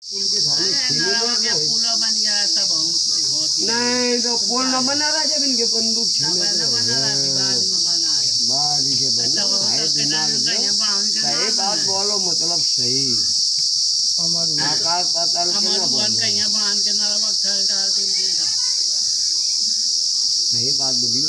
उनके थाने पुल बन गया तब नहीं तो पुल न बना रहा जब इनके बंदूक छीने बाद के सही बात बोलो मतलब सही आकाश पाताल के ना सही बात बोलियो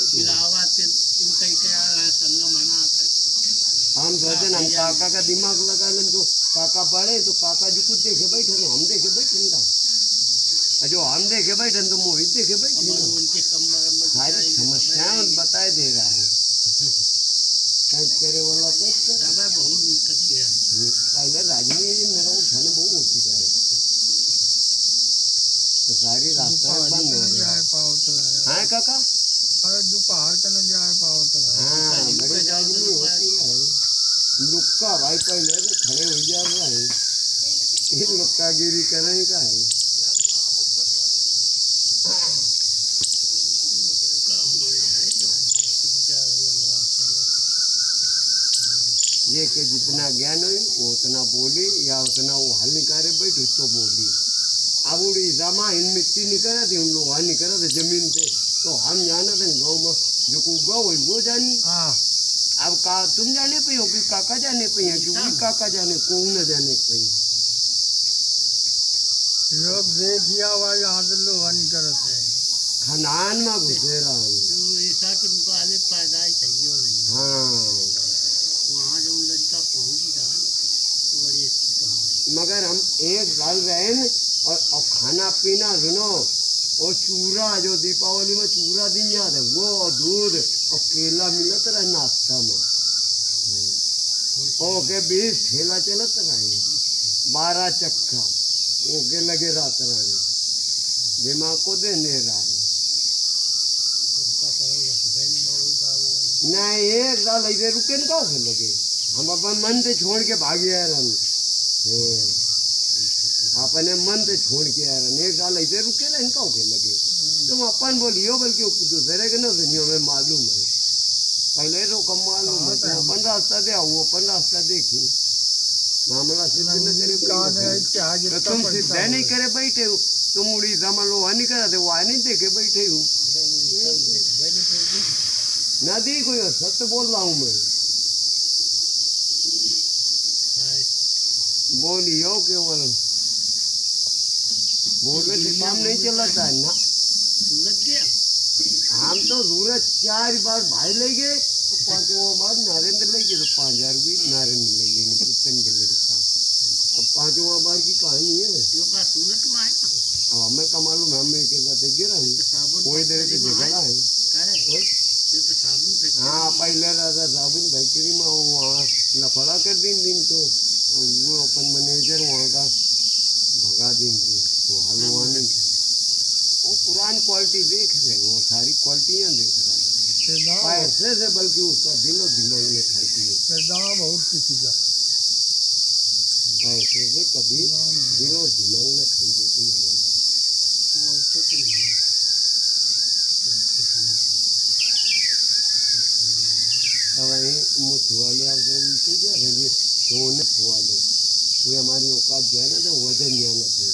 हम सोचे हम काका का दिमाग लगा लें तो काका पढ़े तो काका जी कुछ देखे बैठे तो हम देखे बैठे ना जो हम देखे बैठे तो मोहित देखे बैठे सारी समस्याएं बताए दे रहा है करे वाला पहले राजनीति मेरा उठाने बहुत होती है तो सारी रास्ता बंद हो गया हाँ काका दोपहर का न जा पाओ तो हाँ बड़ी राजनीति होती है लुक्का भाई पहले तो खड़े हो जा रहा है ये लुक्का गिरी करने का है ये कि जितना ज्ञान हुई वो उतना बोली या उतना वो हल निकाले बैठे तो बोली अब उड़ी जमा इन मिट्टी निकला थी उन लोग हल निकला थे जमीन से तो हम जाना थे गाँव में जो को गौ हुई वो जानी अब का तुम जाने पे हो कि काका जाने पे है कि वही काका जाने को न जाने पे लोग देखिया हुआ यहाँ से लोग हनी करते हैं खनान में घुसे रहा ऐसा के मुकाबले पैदाइश चाहिए नहीं हाँ वहाँ जो लड़का पहुँचेगा तो बड़ी अच्छी कमाई मगर हम एक साल रहे न और खाना पीना सुनो और चूरा जो दीपावली में चूरा दिन जाता है वो दूध और केला मिलत रहे नाश्ता में ओके 20 ठेला चलत रहे 12 चक्का ओके लगे रात रहे दिमाग को देने रहे नहीं एक साल ऐसे रुके न कहाँ लगे हम अपन मन से छोड़ के भागे यार हम अपने मन से छोड़ के यार एक साल ऐसे रुके रहे कहाँ के लगे तुम अपन बोलियो बल्कि दूसरे के ना दुनिया में मालूम है पहले तो कम मालूम है तुम अपन रास्ता दे आओ अपन रास्ता देखी मामला सिद्ध न करे तो तुम सिद्ध नहीं करे बैठे हो तुम उड़ी जमा लो वहाँ नहीं करा थे वहाँ नहीं देखे बैठे हो नदी कोई सत्य बोल रहा हूँ मैं बोलियो केवल बोलने से काम नहीं चलाता है ना हम तो सूरज 4 बार भाई ले गए तो 5वां बार नरेंद्र ले गए तो 5000 भी नरेंद्र ले गए पुतन के लड़का अब 5वां बार की कहानी है अब हमें का मालूम है हमें के साथ गिरा है कोई देर से झगड़ा है हाँ पहले राजा साबुन फैक्ट्री में वहाँ लफड़ा कर दिन तो वो अपन मैनेजर वहाँ का भगा दिन थी तो हलवानी वो पुरानी क्वालिटी देख रहे हैं वो सारी क्वालिटियाँ देख रहे हैं पैसे से बल्कि उसका दिलो दिमाग में खाती है बहुत किसी का पैसे से कभी दिलो दिमाग में खाई देती है वही मुझ वाले आपको क्या रहेंगे सोने वाले वो हमारी औकात जाए ना तो वजन जाना थे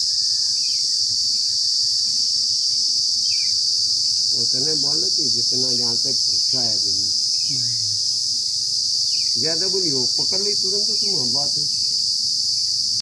उतने बोले कि जितना जहाँ तक पूछा है ज़्यादा बोली हो पकड़ ली तुरंत तो तुम हम बात है